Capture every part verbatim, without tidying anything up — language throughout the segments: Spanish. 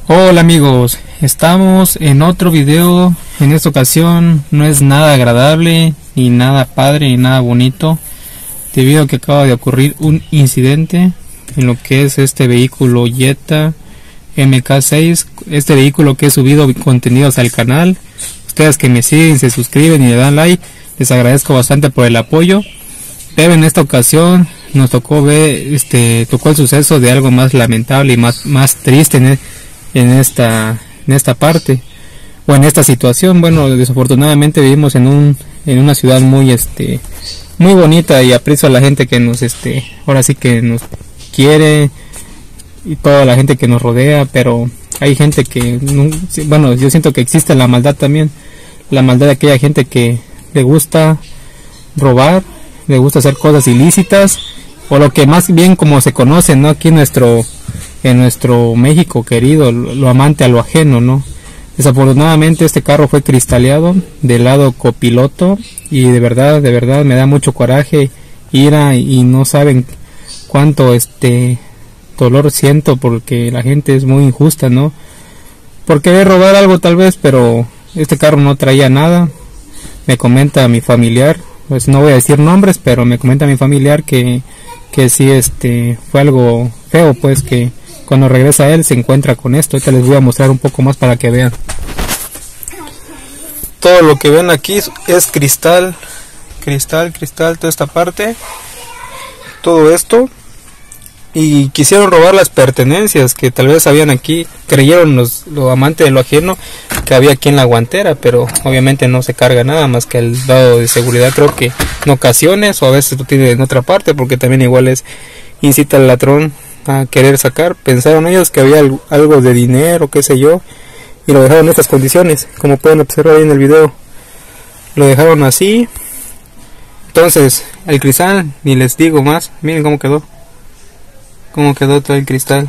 Hola amigos, estamos en otro video. En esta ocasión no es nada agradable, ni nada padre, ni nada bonito, debido a que acaba de ocurrir un incidente en lo que es este vehículo Jetta M K seis, este vehículo que he subido contenidos al canal. Ustedes que me siguen, se suscriben y le dan like, les agradezco bastante por el apoyo. Pero en esta ocasión nos tocó ver, este, tocó el suceso de algo más lamentable y más, más triste en, en esta, en esta parte o en esta situación. Bueno, desafortunadamente vivimos en un, en una ciudad muy, este, muy bonita, y aprecio a la gente que nos, este, ahora sí que nos quiere y toda la gente que nos rodea, pero hay gente que, bueno, yo siento que existe la maldad también, la maldad de aquella gente que le gusta robar, le gusta hacer cosas ilícitas, o lo que más bien como se conoce, ¿no? Aquí en nuestro, en nuestro México querido, lo amante a lo ajeno, ¿no? Desafortunadamente este carro fue cristaleado del lado copiloto, y de verdad, de verdad me da mucho coraje, ira, y no saben cuánto este dolor siento, porque la gente es muy injusta, ¿no? Por querer robar algo tal vez, pero este carro no traía nada. Me comenta mi familiar, pues no voy a decir nombres, pero me comenta mi familiar que, que sí, este, fue algo feo, pues que cuando regresa él se encuentra con esto. Ahorita les voy a mostrar un poco más para que vean. Todo lo que ven aquí es cristal, cristal, cristal, toda esta parte, todo esto. Y quisieron robar las pertenencias que tal vez habían aquí. Creyeron los, los amantes de lo ajeno que había aquí en la guantera, pero obviamente no se carga nada más que el dado de seguridad. Creo que en ocasiones, o a veces lo tiene en otra parte, porque también igual es incita al ladrón a querer sacar. Pensaron ellos que había algo de dinero, qué sé yo, y lo dejaron en estas condiciones, como pueden observar ahí en el video. Lo dejaron así. Entonces el cristal, ni les digo más, miren cómo quedó. Cómo quedó todo el cristal.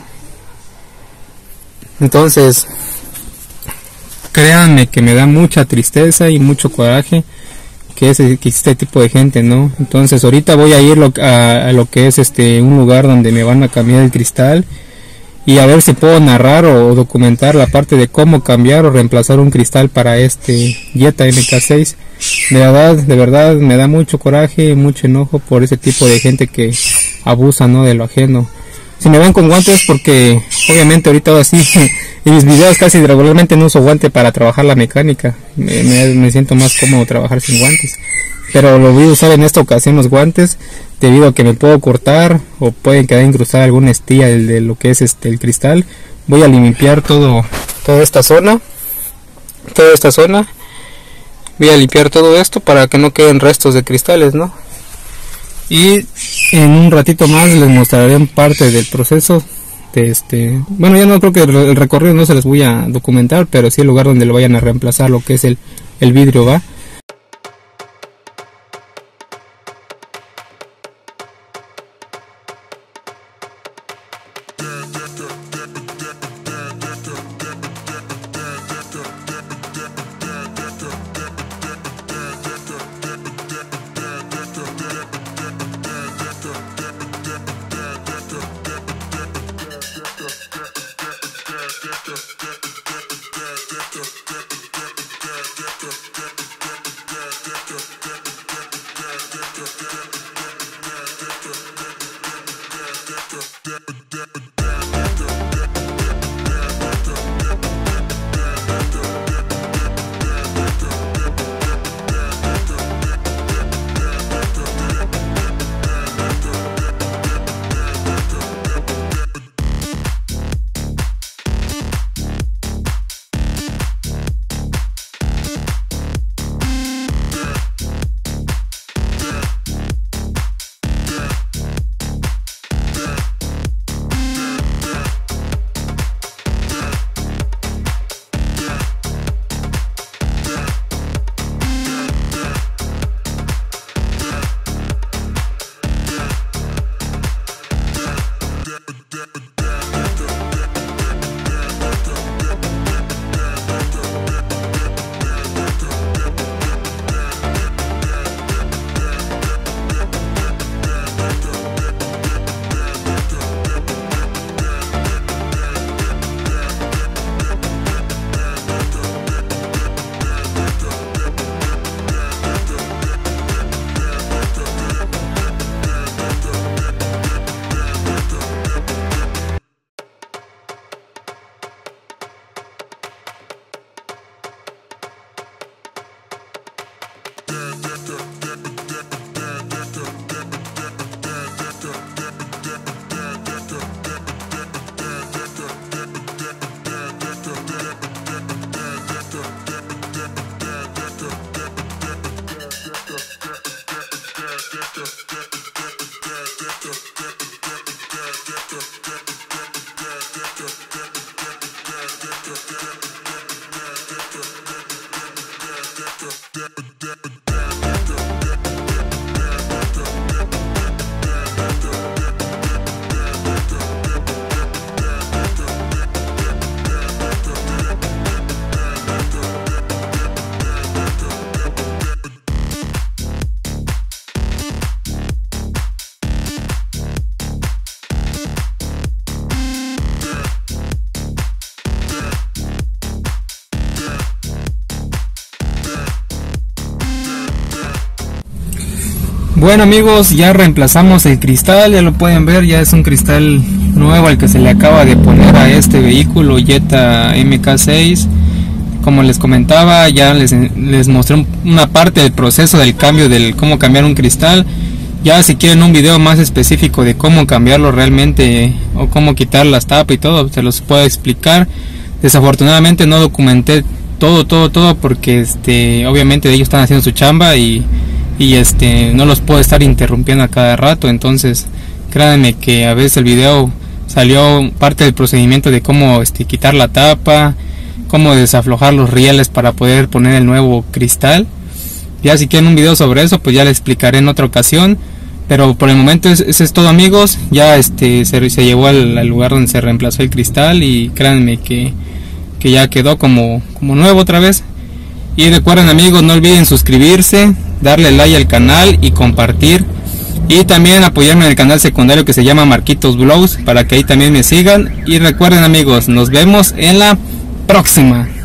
Entonces, créanme que me da mucha tristeza y mucho coraje que, es, que existe este tipo de gente, ¿no? Entonces ahorita voy a ir lo, a, a lo que es este un lugar donde me van a cambiar el cristal, y a ver si puedo narrar o documentar la parte de cómo cambiar o reemplazar un cristal para este Jetta M K seis. De verdad, de verdad me da mucho coraje y mucho enojo por ese tipo de gente que abusa, ¿no?, de lo ajeno. Si me ven con guantes, porque obviamente ahorita así en mis videos casi regularmente no uso guante para trabajar la mecánica. Me, me, me siento más cómodo trabajar sin guantes, pero lo voy a usar en esta ocasión los guantes, debido a que me puedo cortar o pueden quedar incrustada alguna estilla de, de lo que es este el cristal. Voy a limpiar todo, toda esta zona, toda esta zona. Voy a limpiar todo esto para que no queden restos de cristales, ¿no? Y en un ratito más les mostraré parte del proceso de este, bueno, ya no creo que el recorrido no se les voy a documentar, pero sí el lugar donde lo vayan a reemplazar lo que es el, el vidrio, ¿va? Bueno amigos, ya reemplazamos el cristal, ya lo pueden ver, ya es un cristal nuevo al que se le acaba de poner a este vehículo Jetta M K seis. Como les comentaba, ya les, les mostré una parte del proceso del cambio, del cómo cambiar un cristal. Ya si quieren un video más específico de cómo cambiarlo realmente o cómo quitar las tapas y todo, se los puedo explicar. Desafortunadamente no documenté todo, todo, todo porque este, obviamente ellos están haciendo su chamba y, y este, no los puedo estar interrumpiendo a cada rato. Entonces créanme que a veces el video salió parte del procedimiento de cómo este, quitar la tapa, cómo desaflojar los rieles para poder poner el nuevo cristal. Ya si quieren un video sobre eso, pues ya les explicaré en otra ocasión. Pero por el momento eso es, es todo amigos. Ya este se, se llevó al, al lugar donde se reemplazó el cristal y créanme que, que ya quedó como, como nuevo otra vez. Y recuerden amigos, no olviden suscribirse, darle like al canal y compartir. Y también apoyarme en el canal secundario que se llama Marquitos Vlogs, para que ahí también me sigan. Y recuerden amigos, nos vemos en la próxima.